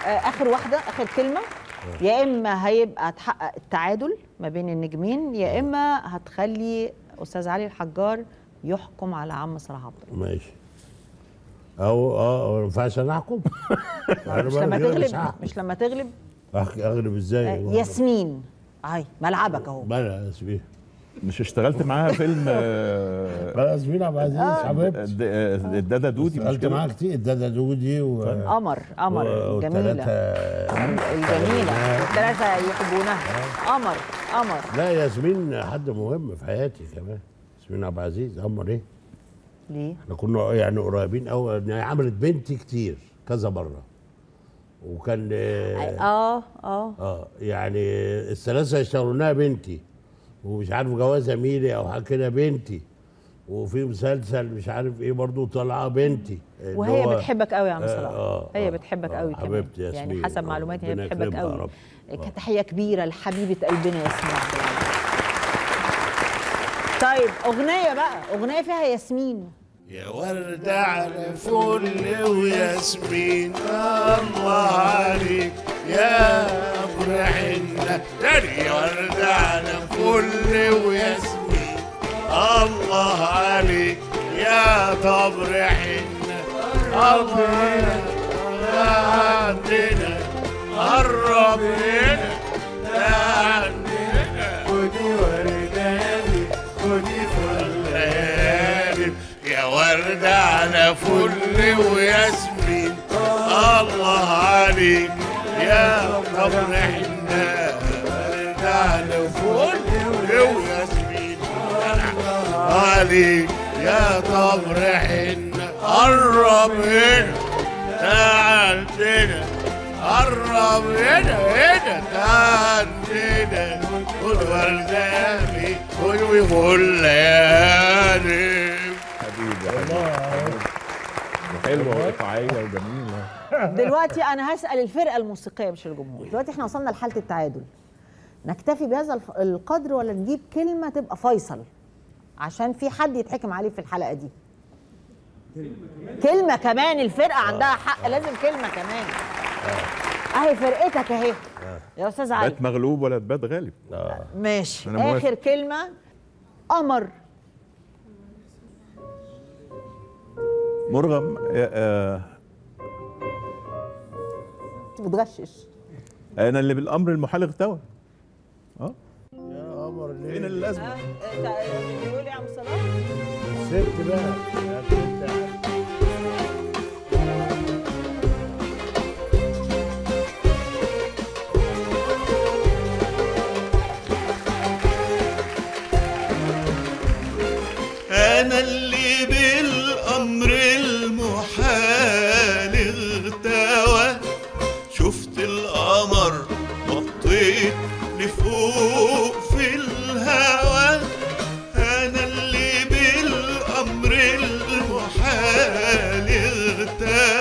اخر واحده، اخر كلمه. يا اما هيبقى اتحقق التعادل ما بين النجمين، يا اما هتخلي استاذ علي الحجار يحكم على عم صلاح عبد الله. ماشي. او ما ينفعش انا احكم. مش لما تغلب. اغلب ازاي؟ ياسمين ملعبك اهو. بلا ياسمين مش اشتغلت معاها فيلم ياسمين عبد العزيز حبيبتي. الدادا دودي اشتغلت معاها كتير. الدادا دودي قمر جميله الجميله والثلاثه يحبونها. قمر لا ياسمين حد مهم في حياتي كمان. ياسمين عبد العزيز قمر ايه؟ ليه؟ احنا كنا يعني قريبين قوي. عملت بنتي كتير كذا مره وكان يعني الثلاثه يشتغلونها بنتي، ومش عارف جوازها ميلي او حاجه كده بنتي، وفي مسلسل مش عارف ايه برضو طالعه بنتي. وهي بتحبك قوي يا عم صلاح. هي بتحبك قوي كمان حبيبتي ياسمين. يعني حسب معلوماتي هي بتحبك قوي. تحيه كبيره لحبيبه قلبنا ياسمين. طيب اغنيه بقى، اغنيه فيها ياسمين. يا وردة على فل وياسمين الله عليك يا ابو حنة. يا وردة على فل وياسمين الله عليك يا طبر حنة. الله عندنا قرب هنا عندنا. خدي ورداني خدي فلاني يا وردة على فل وياسمين الله عليك يا طبر حنة. وردة على فل وياسمين عليك يا طبر حنة. قرب هنا تعال هنا قرب هنا تعال هنا. خد ورداني خد فلاني. حلوه وايقاعيه وجميله. دلوقتي انا هسال الفرقه الموسيقيه مش الجمهور. دلوقتي احنا وصلنا لحاله التعادل، نكتفي بهذا القدر ولا نجيب كلمه تبقى فيصل عشان في حد يتحكم عليه في الحلقه دي؟ كلمه كمان. الفرقه عندها حق، لازم كلمه كمان. اهي فرقتك اهي يا استاذ علي. بات مغلوب ولا تبات غالب. ماشي. اخر كلمه قمر. مرغم. بتغشش. انا اللي بالامر المحال اغتوى. يا قمر ليه؟ فين اللازمه؟ بيقول يا عم صلاح الست بقى يا ست. أنا اللي بالأمر المحال اغتوى. شفت القمر نطيت لفوق في الهوى. أنا اللي بالأمر المحال اغتوى.